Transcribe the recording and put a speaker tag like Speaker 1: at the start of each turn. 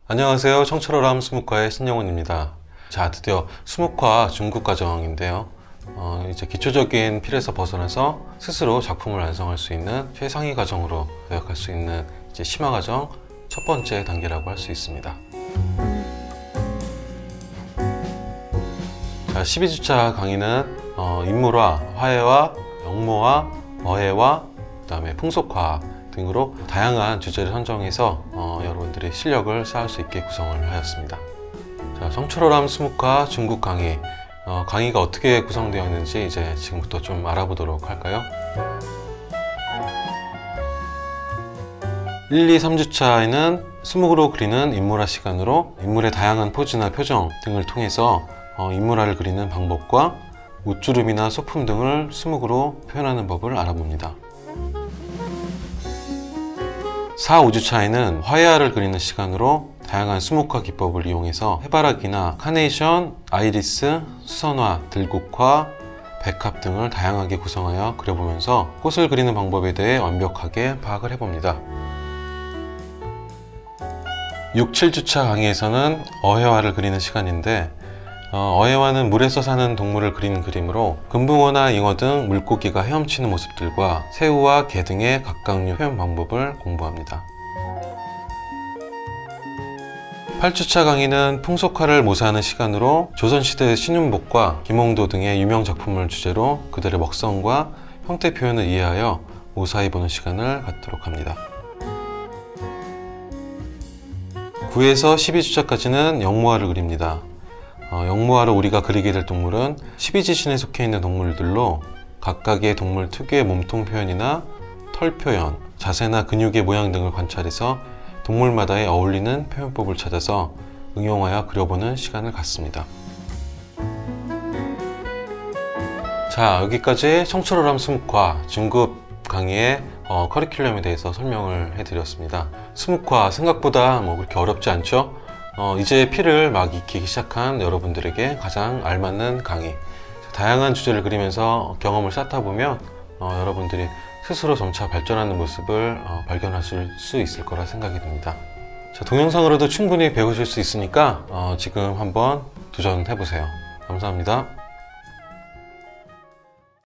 Speaker 1: 안녕하세요. 청철어람 수묵화의 신영훈입니다. 자, 드디어 수묵화 중급 과정인데요. 이제 기초적인 필에서 벗어나서 스스로 작품을 완성할 수 있는 최상위 과정으로 도약할 수 있는 이제 심화 과정 첫 번째 단계라고 할 수 있습니다. 자, 12주차 강의는 인물화, 화해와, 영모화, 어해와, 그 다음에 풍속화 등으로 다양한 주제를 선정해서 여러분들이 실력을 쌓을 수 있게 구성을 하였습니다. 자, 청철어람 수묵화 중급 강의, 강의가 어떻게 구성되어 있는지 이제 지금부터 좀 알아보도록 할까요? 1, 2, 3주차에는 수묵으로 그리는 인물화 시간으로 인물의 다양한 포즈나 표정 등을 통해서 인물화를 그리는 방법과 웃주름이나 소품 등을 수묵으로 표현하는 법을 알아봅니다. 4, 5주차에는 화해화를 그리는 시간으로 다양한 수묵화 기법을 이용해서 해바라기나 카네이션, 아이리스, 수선화, 들국화, 백합 등을 다양하게 구성하여 그려보면서 꽃을 그리는 방법에 대해 완벽하게 파악을 해봅니다. 6, 7주차 강의에서는 어해화를 그리는 시간인데 어해화는 물에서 사는 동물을 그리는 그림으로 금붕어나 잉어 등 물고기가 헤엄치는 모습들과 새우와 개 등의 각각류 표현 방법을 공부합니다. 8주차 강의는 풍속화를 모사하는 시간으로 조선시대의 신윤복과 김홍도 등의 유명 작품을 주제로 그들의 먹성과 형태 표현을 이해하여 모사해보는 시간을 갖도록 합니다. 9에서 12주차까지는 영모화를 그립니다. 영모화로 우리가 그리게 될 동물은 12지신에 속해 있는 동물들로 각각의 동물 특유의 몸통 표현이나 털 표현, 자세나 근육의 모양 등을 관찰해서 동물마다의 어울리는 표현법을 찾아서 응용하여 그려보는 시간을 갖습니다. 자, 여기까지 청철어람 수묵화 중급 강의의 커리큘럼에 대해서 설명을 해드렸습니다. 수묵화 생각보다 그렇게 어렵지 않죠? 이제 필을 막 익히기 시작한 여러분들에게 가장 알맞는 강의, 다양한 주제를 그리면서 경험을 쌓다 보면 여러분들이 스스로 점차 발전하는 모습을 발견하실 수 있을 거라 생각이 듭니다. 자, 동영상으로도 충분히 배우실 수 있으니까 지금 한번 도전해 보세요. 감사합니다.